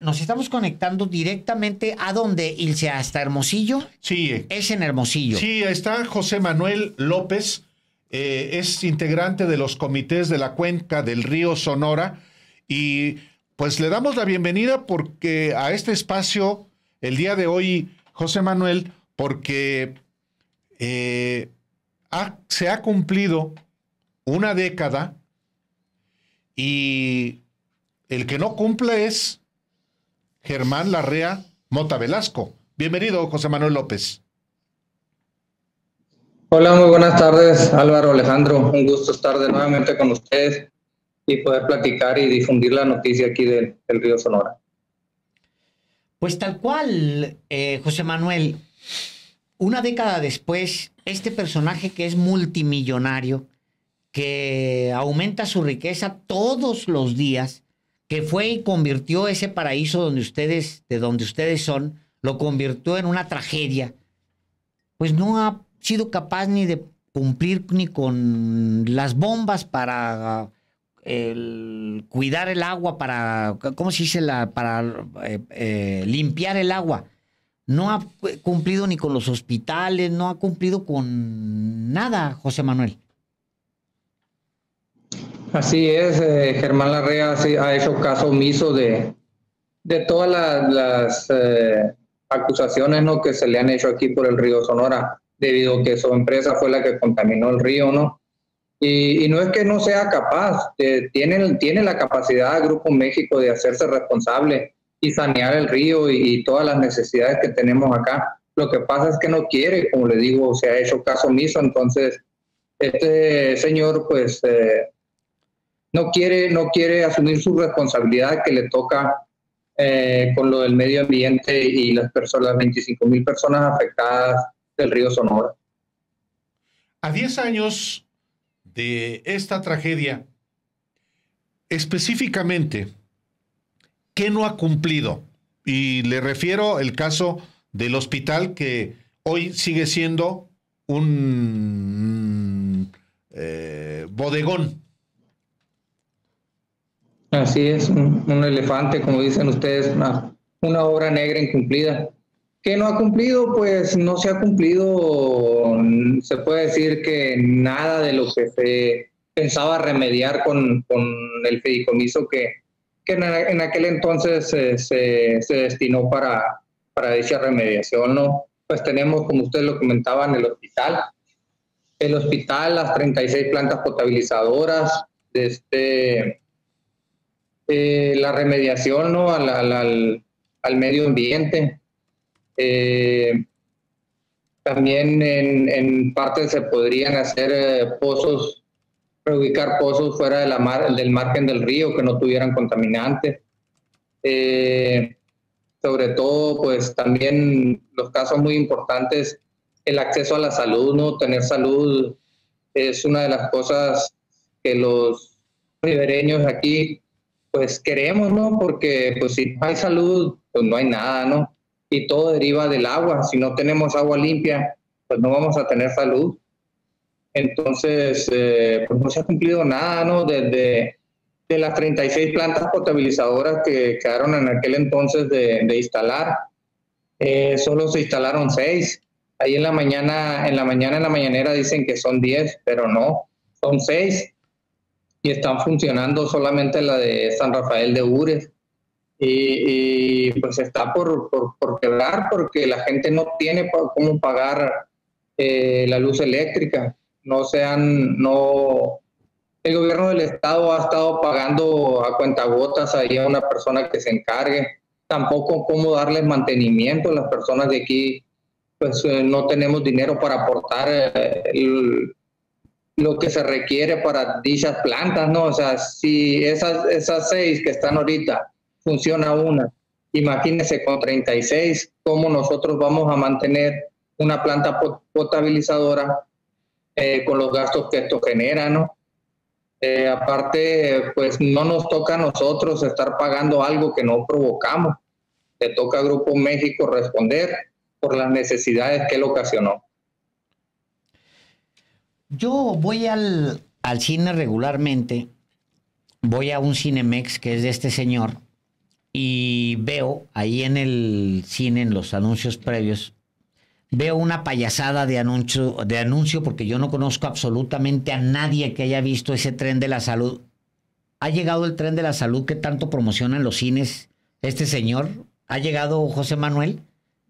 nos estamos conectando directamente a donde, Ilse, hasta Hermosillo. Sí. Es en Hermosillo. Sí, está José Manuel López, es integrante de los comités de la cuenca del río Sonora y pues le damos la bienvenida porque a este espacio el día de hoy, José Manuel, porque se ha cumplido una década y el que no cumple es Germán Larrea Mota Velasco. Bienvenido, José Manuel López. Hola, muy buenas tardes, Álvaro, Alejandro. Un gusto estar nuevamente con ustedes y poder platicar y difundir la noticia aquí del río Sonora. Pues tal cual, José Manuel, una década después, este personaje que es multimillonario, que aumenta su riqueza todos los días, que fue y convirtió ese paraíso de donde ustedes son, lo convirtió en una tragedia, pues no ha sido capaz ni de cumplir ni con las bombas para cuidar el agua, para, ¿cómo se dice? Para limpiar el agua. No ha cumplido ni con los hospitales, no ha cumplido con nada, José Manuel. Así es, Germán Larrea ha hecho caso omiso de todas las acusaciones, ¿no?, que se le han hecho aquí por el río Sonora, debido a que su empresa fue la que contaminó el río, ¿no? Y no es que no sea capaz, tiene la capacidad Grupo México de hacerse responsable y sanear el río y todas las necesidades que tenemos acá. Lo que pasa es que no quiere, como le digo, se ha hecho caso omiso, entonces este señor pues no quiere asumir su responsabilidad que le toca con lo del medio ambiente y las 25,000 personas afectadas del río Sonora. A 10 años de esta tragedia, específicamente, ¿qué no ha cumplido? Y le refiero el caso del hospital que hoy sigue siendo un bodegón. Así es, un elefante, como dicen ustedes, una obra negra incumplida. ¿Qué no ha cumplido? Pues no se ha cumplido, se puede decir que nada de lo que se pensaba remediar con el fideicomiso que en aquel entonces se destinó para dicha remediación, ¿no? Pues tenemos, como ustedes lo comentaban, el hospital, las 36 plantas potabilizadoras, la remediación, ¿no?, al medio ambiente. También en parte se podrían hacer pozos, reubicar pozos fuera de del margen del río que no tuvieran contaminantes. Sobre todo, pues también los casos muy importantes, el acceso a la salud, ¿no? Tener salud es una de las cosas que los ribereños aquí pues queremos, ¿no? Porque pues si no hay salud, pues no hay nada, ¿no? Y todo deriva del agua. Si no tenemos agua limpia, pues no vamos a tener salud. Entonces, pues no se ha cumplido nada, ¿no? De las 36 plantas potabilizadoras que quedaron en aquel entonces de instalar, solo se instalaron 6. Ahí en la mañanera dicen que son 10, pero no, son 6. Y están funcionando solamente la de San Rafael de Ures. Y pues está por quebrar porque la gente no tiene cómo pagar la luz eléctrica. El gobierno del estado ha estado pagando a cuentagotas ahí a una persona que se encargue. Tampoco cómo darles mantenimiento. Las personas de aquí pues no tenemos dinero para aportar lo que se requiere para dichas plantas, ¿no? O sea, si esas 6 que están ahorita funciona una, imagínense con 36, cómo nosotros vamos a mantener una planta potabilizadora con los gastos que esto genera, ¿no? Aparte, pues no nos toca a nosotros estar pagando algo que no provocamos. Le toca a Grupo México responder por las necesidades que él ocasionó. Yo voy al cine regularmente, voy a un Cinemex que es de este señor, y veo ahí en el cine, en los anuncios previos, veo una payasada de anuncio porque yo no conozco absolutamente a nadie que haya visto ese tren de la salud. ¿Ha llegado el tren de la salud que tanto promociona en los cines este señor? ¿Ha llegado José Manuel?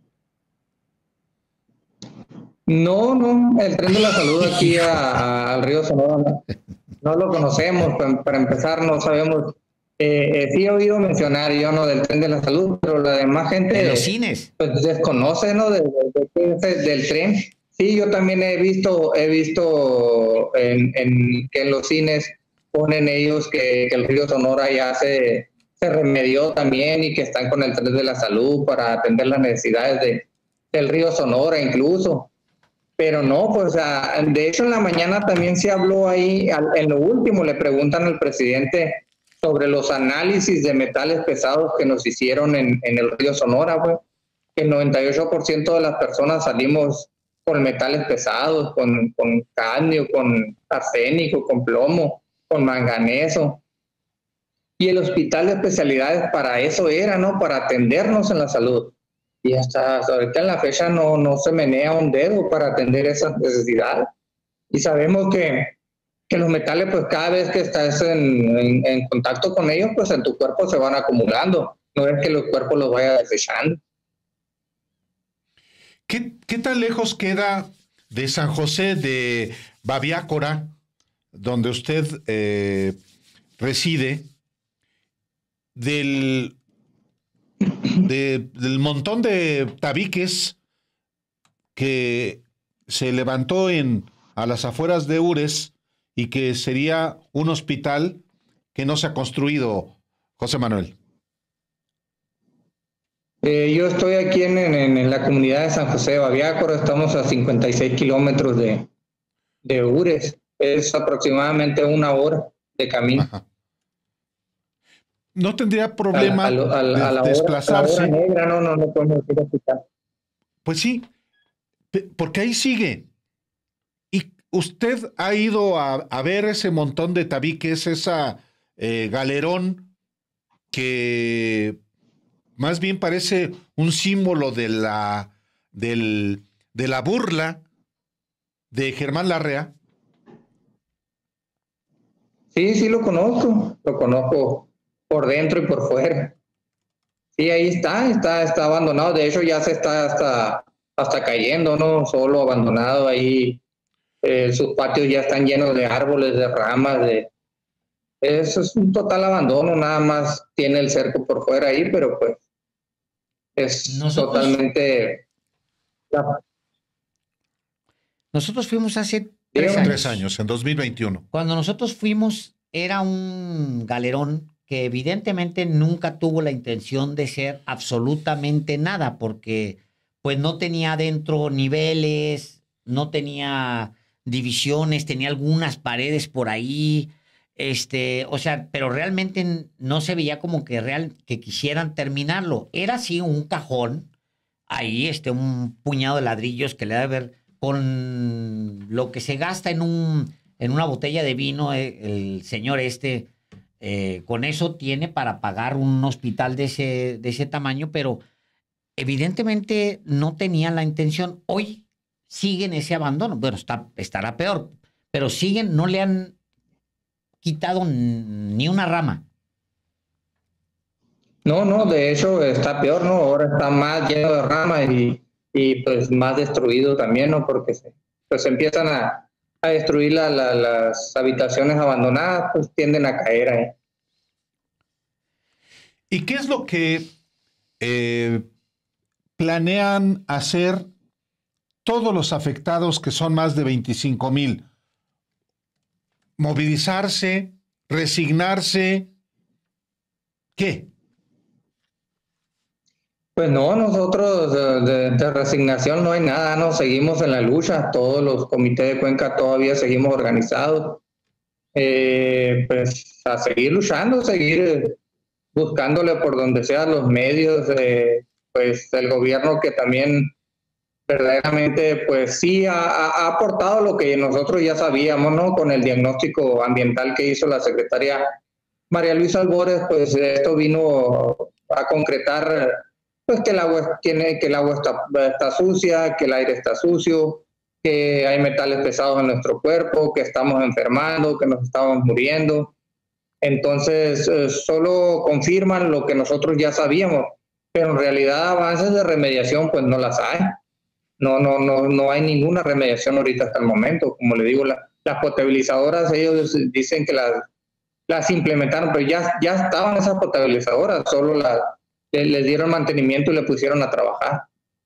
No, no, el tren de la salud aquí al río Sonora no lo conocemos. Para empezar, no sabemos. Sí he oído mencionar yo, ¿no?, del tren de la salud, pero la demás gente En los cines. pues desconoce, ¿no?, del tren. Sí, yo también he visto que en los cines ponen ellos que el río Sonora ya se remedió también y que están con el tren de la salud para atender las necesidades del río Sonora incluso. Pero no, pues de hecho en la mañana también se habló ahí, en lo último le preguntan al presidente sobre los análisis de metales pesados que nos hicieron en el río Sonora, pues, que el 98% de las personas salimos con metales pesados, con cadmio, con arsénico, con plomo, con manganeso. Y el hospital de especialidades para eso era, ¿no?, para atendernos en la salud. Y hasta ahorita en la fecha no se menea un dedo para atender esas necesidades. Y sabemos que los metales, pues cada vez que estás en contacto con ellos, pues en tu cuerpo se van acumulando. No es que los cuerpos los vaya desechando. ¿Qué tan lejos queda de San José de Babiácora, donde usted reside, del montón de tabiques que se levantó a las afueras de Ures y que sería un hospital que no se ha construido, José Manuel? Yo estoy aquí en la comunidad de San José de Babiácora, estamos a 56 kilómetros de Ures, es aproximadamente 1 hora de camino. Ajá. ¿No tendría problema de desplazarse? A la hora negra, no podemos ir a hospital. Pues sí, porque ahí sigue. Y usted ha ido a ver ese montón de tabiques, esa galerón que más bien parece un símbolo de la burla de Germán Larrea. Sí, lo conozco por dentro y por fuera. Sí, ahí está abandonado. De hecho, ya se está hasta cayendo, ¿no? Solo abandonado ahí. Sus patios ya están llenos de árboles, de ramas. Eso es un total abandono. Nada más tiene el cerco por fuera ahí, pero pues es totalmente... Nosotros fuimos hace 3 años, en 2021. Cuando nosotros fuimos, era un galerón que evidentemente nunca tuvo la intención de ser absolutamente nada, porque pues no tenía adentro niveles, no tenía divisiones, tenía algunas paredes por ahí, o sea, pero realmente no se veía como que quisieran terminarlo. Era así un cajón, ahí un puñado de ladrillos que le debe haber, con lo que se gasta en una botella de vino, el señor con eso tiene para pagar un hospital de ese tamaño, pero evidentemente no tenían la intención. Hoy siguen ese abandono. Bueno, estará peor, pero siguen, no le han quitado ni una rama. No, de hecho está peor, ¿no? Ahora está más lleno de ramas y pues más destruido también, ¿no? Porque pues empiezan a destruir las habitaciones abandonadas, pues tienden a caer ahí. ¿Y qué es lo que planean hacer todos los afectados, que son más de 25,000? ¿Movilizarse? ¿Resignarse? ¿Qué? Pues no, nosotros de resignación no hay nada, no, seguimos en la lucha, todos los comités de Cuenca todavía seguimos organizados, pues a seguir luchando, seguir buscándole por donde sea los medios, pues el gobierno que también verdaderamente pues sí ha aportado lo que nosotros ya sabíamos, ¿no? Con el diagnóstico ambiental que hizo la secretaria María Luisa Albores, pues esto vino a concretar pues que el agua está sucia, que el aire está sucio, que hay metales pesados en nuestro cuerpo, que estamos enfermando, que nos estamos muriendo. Entonces, solo confirman lo que nosotros ya sabíamos, pero en realidad avances de remediación pues no las hay. No hay ninguna remediación ahorita hasta el momento. Como le digo, las potabilizadoras, ellos dicen que las implementaron, pero ya estaban esas potabilizadoras, solo les dieron mantenimiento y le pusieron a trabajar.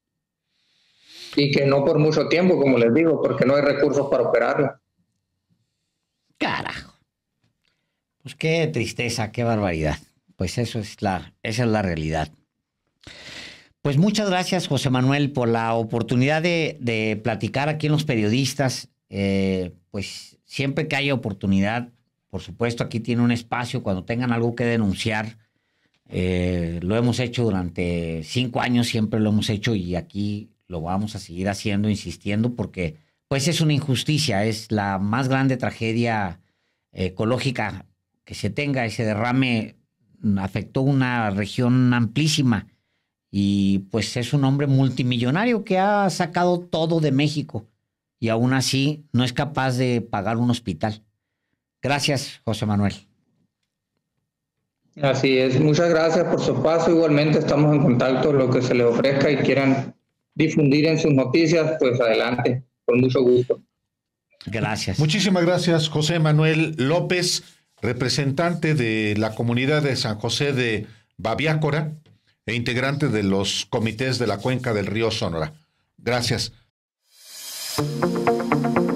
Y que no por mucho tiempo, como les digo, porque no hay recursos para operarla. Carajo. Pues qué tristeza, qué barbaridad. Pues esa es la realidad. Pues muchas gracias, José Manuel, por la oportunidad de platicar aquí en Los Periodistas. Pues siempre que haya oportunidad, por supuesto, aquí tiene un espacio cuando tengan algo que denunciar. Lo hemos hecho durante 5 años, siempre lo hemos hecho y aquí lo vamos a seguir haciendo, insistiendo, porque pues es una injusticia, es la más grande tragedia ecológica que se tenga. Ese derrame afectó una región amplísima y pues es un hombre multimillonario que ha sacado todo de México y aún así no es capaz de pagar un hospital. Gracias, José Manuel. Así es, muchas gracias por su paso. Igualmente estamos en contacto, lo que se les ofrezca y quieran difundir en sus noticias, pues adelante, con mucho gusto. Gracias. Muchísimas gracias, José Manuel López, representante de la comunidad de San José de Babiácora e integrante de los comités de la cuenca del río Sonora. Gracias.